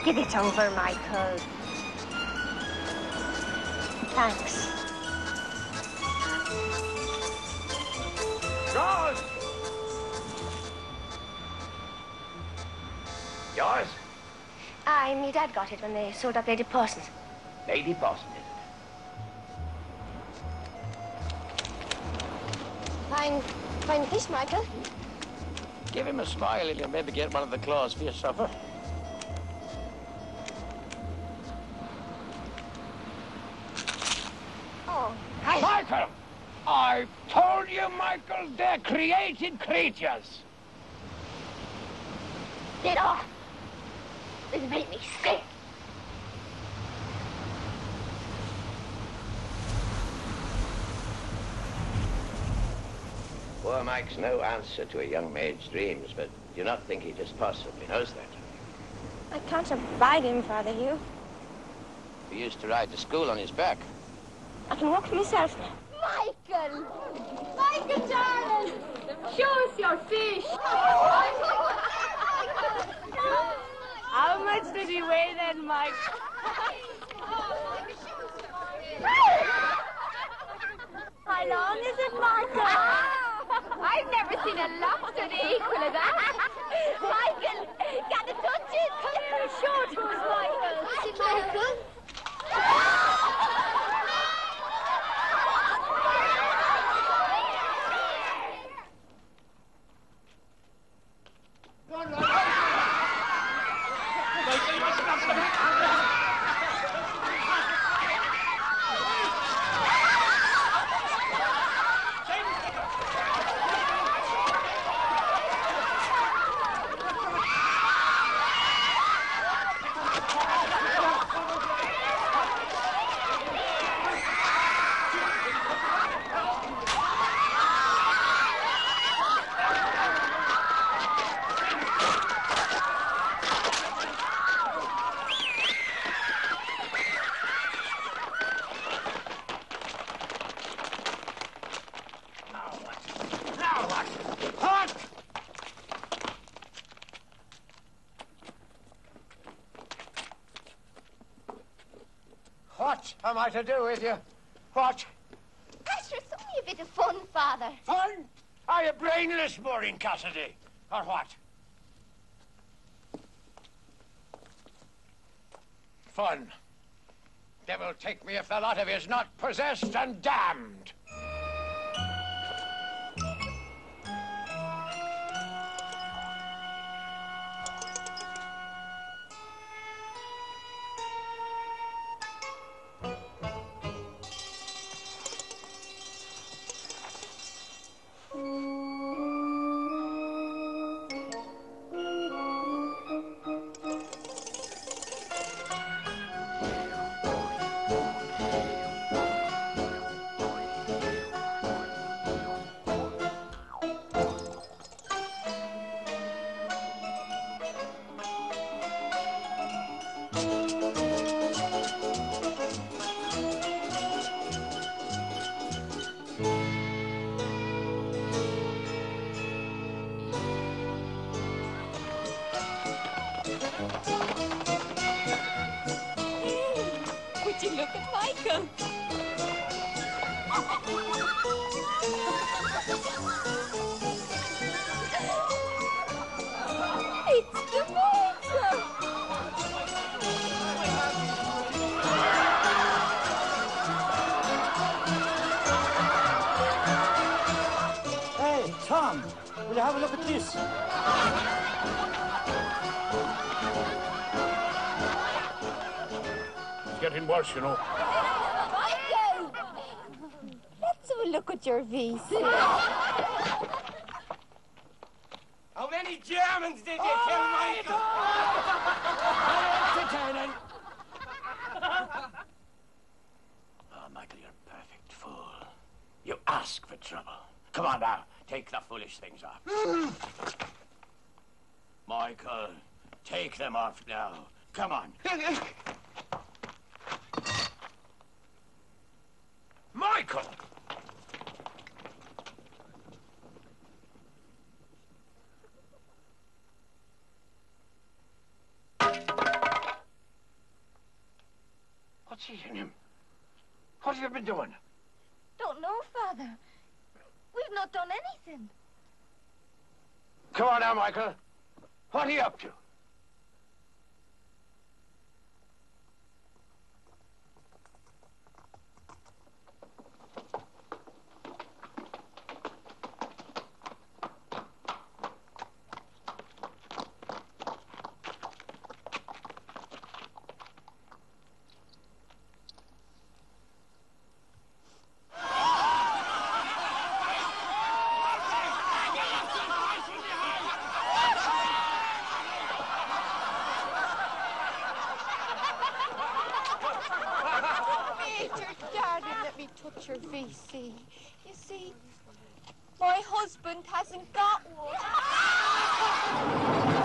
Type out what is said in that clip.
Give it over, Michael. Thanks. Yours! Yours? Aye, me dad got it when they sold up Lady Parsons. Lady Boston, is it? Fine fish, Michael. Give him a smile and you'll maybe get one of the claws for your supper. Oh, Hi. Michael! I told you, Michael, they're created creatures. Get off! This made me sick. Poor Mike's no answer to a young maid's dreams, but do not think he just possibly knows that. I can't abide him, Father Hugh. He used to ride to school on his back. I can walk for myself now. Michael! Michael, darling! Show us your fish! How much did he weigh then, Mike? How long is it, Michael? I've never seen a lobster equal of that. Michael, can you touch it? Come here, show it to us, Michael. Is it Michael? What am I to do with you? What? That's just only a bit of fun, Father. Fun? Are you brainless, Maureen Cassidy? Or what? Fun. Devil take me if the lot of you's not possessed and damned. Would you look at Michael? It's the Michael! Hey, Tom, will you have a look at this? It's getting worse, you know. Michael! Let's have a look at your visa. How many Germans did you kill, Michael? Entertaining. Oh, Michael, you're a perfect fool. You ask for trouble. Come on now, take the foolish things off. Michael, take them off now. Come on. Michael! What's eating him? What have you been doing? Don't know, Father. We've not done anything. Come on now, Michael. What are you up to? Major, darling, let me touch your VC. You see, my husband hasn't got one.